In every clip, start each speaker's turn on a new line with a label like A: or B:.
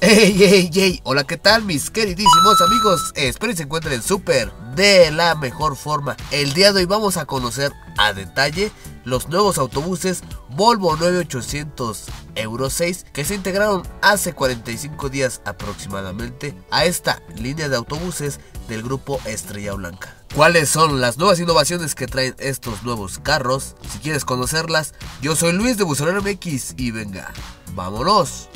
A: Hey, hey, hey, hola, ¿qué tal mis queridísimos amigos? Espero que se encuentren súper de la mejor forma. El día de hoy vamos a conocer a detalle los nuevos autobuses Volvo 9800 Euro 6 que se integraron hace 45 días aproximadamente a esta línea de autobuses del grupo Estrella Blanca. ¿Cuáles son las nuevas innovaciones que traen estos nuevos carros? Si quieres conocerlas, yo soy Luis de Busolero MX y venga, vámonos.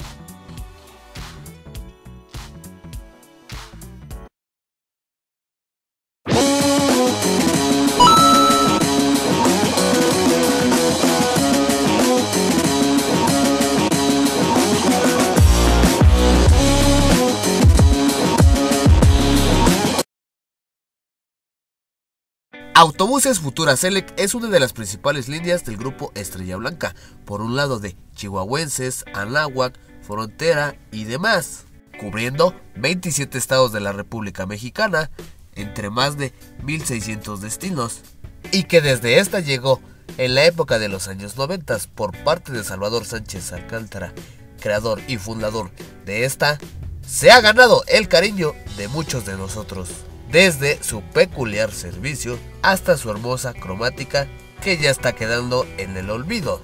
A: Autobuses Futura Select es una de las principales líneas del grupo Estrella Blanca, por un lado de chihuahuenses, Anáhuac, Frontera y demás, cubriendo 27 estados de la República Mexicana, entre más de 1600 destinos, y que desde esta llegó en la época de los años 90 por parte de Salvador Sánchez Alcántara, creador y fundador de esta, se ha ganado el cariño de muchos de nosotros. Desde su peculiar servicio hasta su hermosa cromática que ya está quedando en el olvido.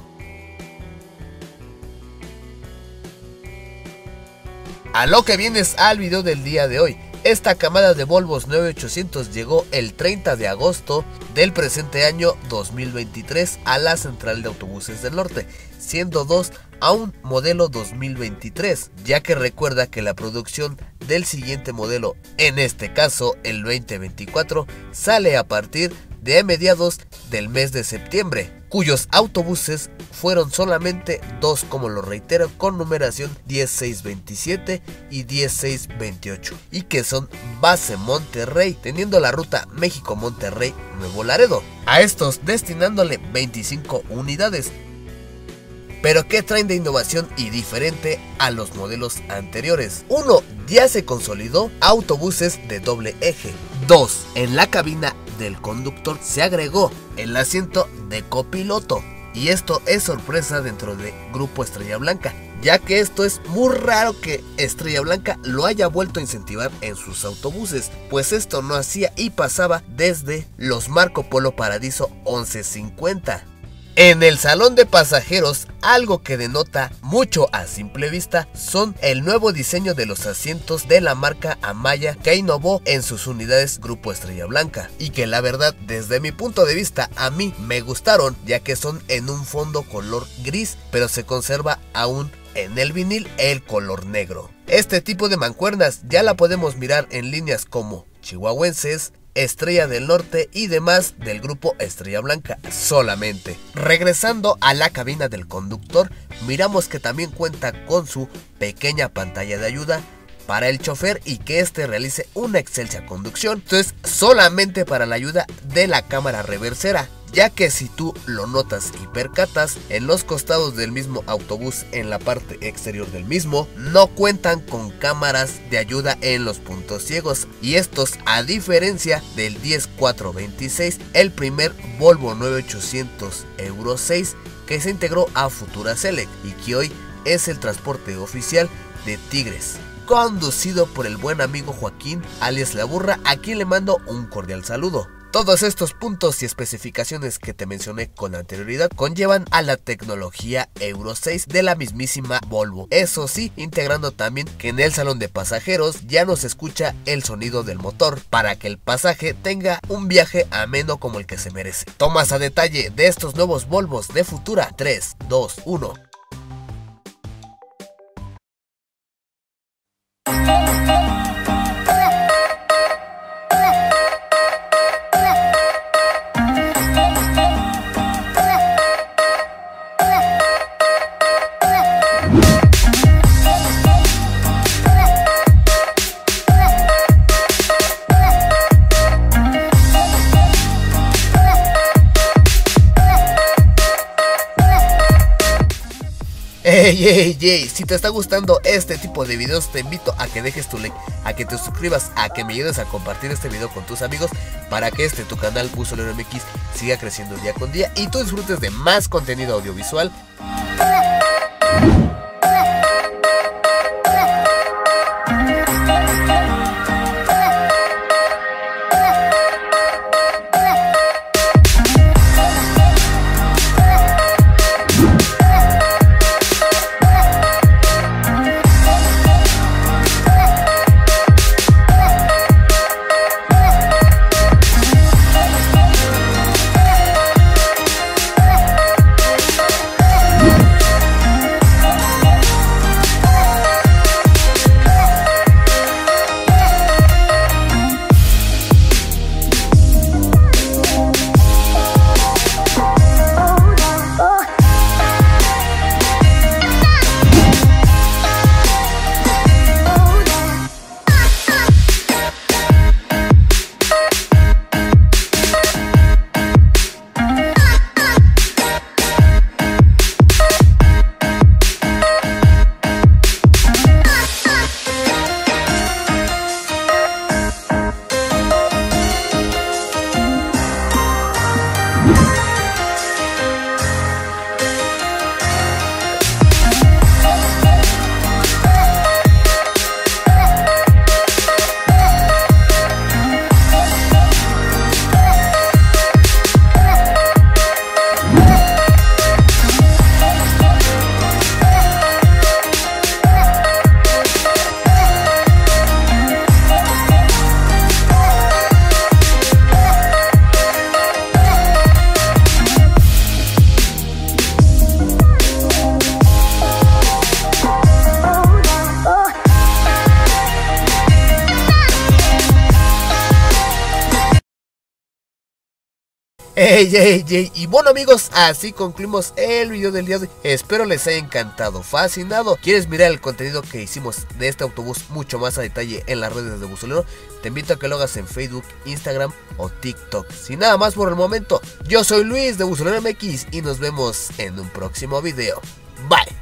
A: A lo que vienes al video del día de hoy. Esta camada de Volvos 9800 llegó el 30 de agosto del presente año 2023 a la Central de Autobuses del Norte, siendo dos a un modelo 2023, ya que recuerda que la producción del siguiente modelo, en este caso el 2024, sale a partir de mediados del mes de septiembre, cuyos autobuses fueron solamente dos, como lo reitero, con numeración 10627 y 10628, y que son base Monterrey, teniendo la ruta México-Monterrey Nuevo Laredo, a estos destinándole 25 unidades. Pero ¿qué traen de innovación y diferente a los modelos anteriores? 1. Ya se consolidó autobuses de doble eje. 2. En la cabina del conductor se agregó el asiento de copiloto. Y esto es sorpresa dentro de Grupo Estrella Blanca, ya que esto es muy raro que Estrella Blanca lo haya vuelto a incentivar en sus autobuses, pues esto no hacía y pasaba desde los Marco Polo Paradiso 1150. En el salón de pasajeros, algo que denota mucho a simple vista son el nuevo diseño de los asientos de la marca Amaya que innovó en sus unidades Grupo Estrella Blanca, y que la verdad desde mi punto de vista a mí me gustaron, ya que son en un fondo color gris, pero se conserva aún en el vinil el color negro. Este tipo de mancuernas ya la podemos mirar en líneas como chihuahuenses, Estrella del Norte y demás del grupo Estrella Blanca solamente. Regresando a la cabina del conductor, miramos que también cuenta con su pequeña pantalla de ayuda para el chofer y que este realice una excelsa conducción. Esto es solamente para la ayuda de la cámara reversera, ya que si tú lo notas y percatas, en los costados del mismo autobús, en la parte exterior del mismo, no cuentan con cámaras de ayuda en los puntos ciegos, y estos, a diferencia del 10426, el primer Volvo 9800 Euro 6 que se integró a Futura Select y que hoy es el transporte oficial de Tigres, conducido por el buen amigo Joaquín alias La Burra, a quien le mando un cordial saludo. Todos estos puntos y especificaciones que te mencioné con anterioridad conllevan a la tecnología Euro 6 de la mismísima Volvo. Eso sí, integrando también que en el salón de pasajeros ya no se escucha el sonido del motor, para que el pasaje tenga un viaje ameno como el que se merece. Tomas a detalle de estos nuevos Volvos de Futura. 3, 2, 1. Hey, si te está gustando este tipo de videos, te invito a que dejes tu like, a que te suscribas, a que me ayudes a compartir este video con tus amigos, para que tu canal Busolero MX siga creciendo día con día y tú disfrutes de más contenido audiovisual. Y bueno amigos, así concluimos el video del día de hoy. Espero les haya encantado, fascinado. ¿Quieres mirar el contenido que hicimos de este autobús mucho más a detalle en las redes de Buzulero? Te invito a que lo hagas en Facebook, Instagram o TikTok. Sin nada más por el momento, yo soy Luis de Buzulero MX y nos vemos en un próximo video. Bye.